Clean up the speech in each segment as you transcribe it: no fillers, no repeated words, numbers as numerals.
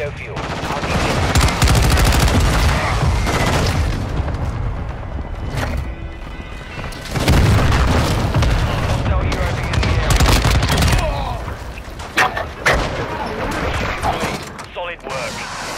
Tango fuel. I'll need it. Hostile UAV in the area. Solid work.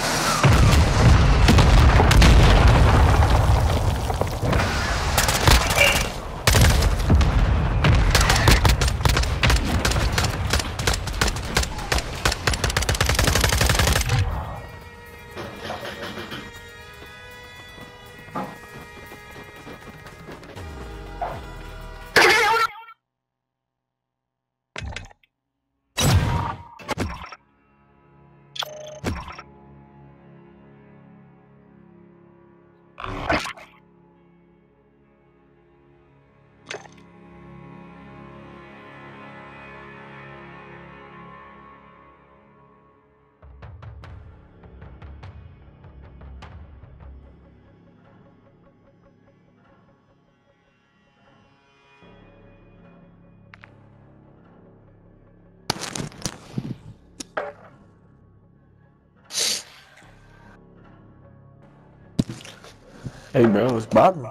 Hey bro, it's Bobby.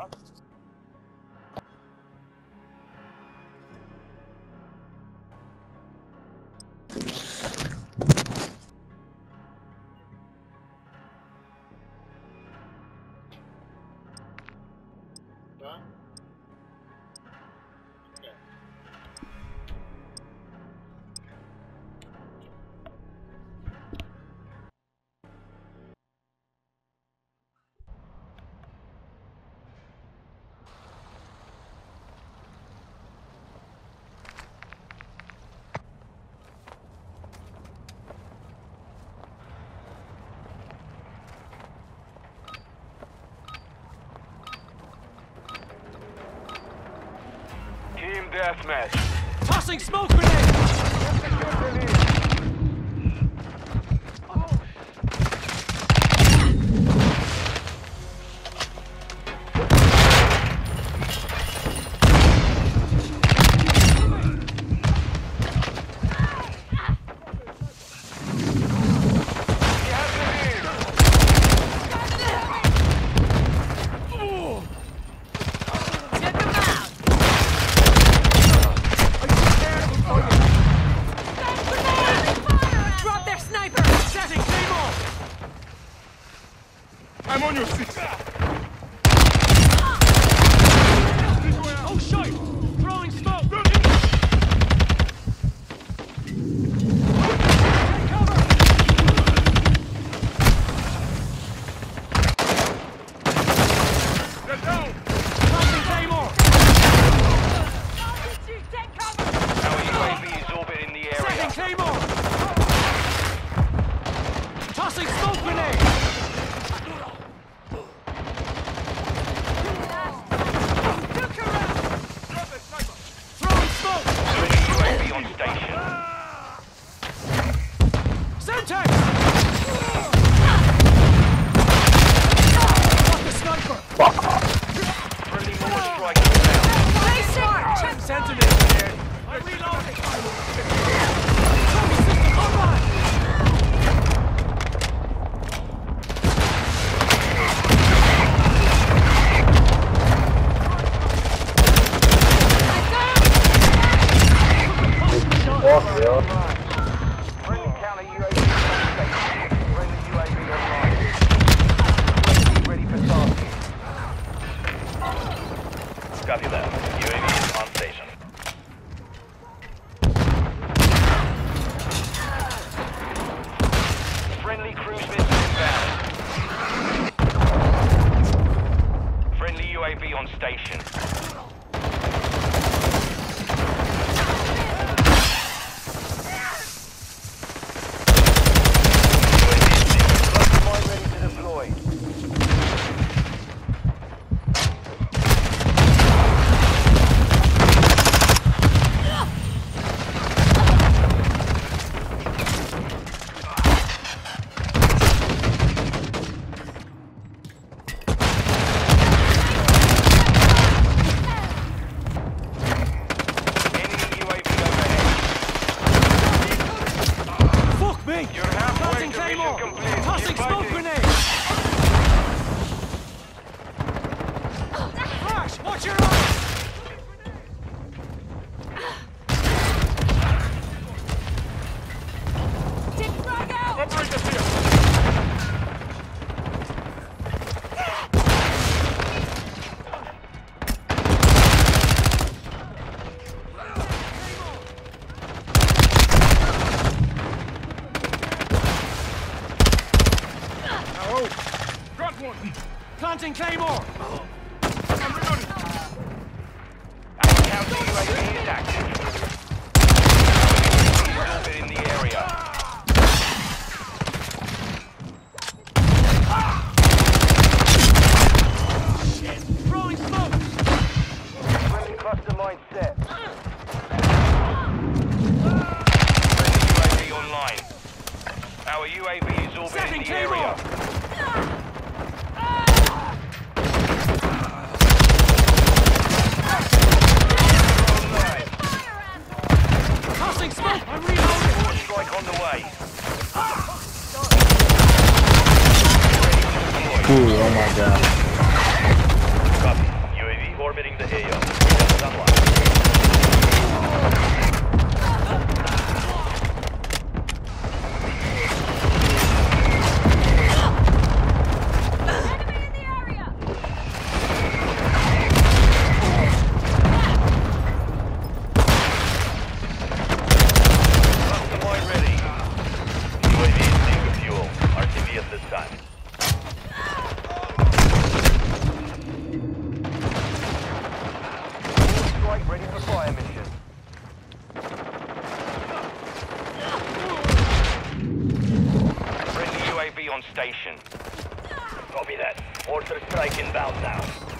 Team deathmatch. Tossing smoke grenade! I'm on your seat. Oh shit! Throwing smoke! Take cover! They're down. Tossing Claymore! Take cover! Our UAV is orbiting the Setting area. Claymore! Tossing smoke grenade! Throwing smoke! UAV on station. Semtex! Got the sniper! Friendly mortar strike inbound. Sensitive! I'm reloading! Trophy system online! Friendly counter UAV on station. Friendly UAV online. Ready for tasking. Copy that. UAV on station. Friendly cruise missile inbound. Friendly UAV on station. Mine ready to deploy. Claymore! complete. Tossing Keep smoke fighting. grenade! Flash! Watch your eyes! Take frag out! Operators here! Got one! Planting Claymore! I'm reloading! Counter UAV is active. Orbit in the area. Throwing smoke! Friendly cluster mine set. Friendly UAV online. Our UAV is orbiting Setting the Claymore! area. Online. Tossing smoke! I'm reloading! Strike on the way. Ooh, oh my god. Copy. UAV orbiting the AO. That's unlocked. Enemy in the area! Cluster mine ready. UAV is taking fuel. RTV at this time. Strike ready for fire mission. Friendly UAV on station. Copy that. Mortar strike inbound now.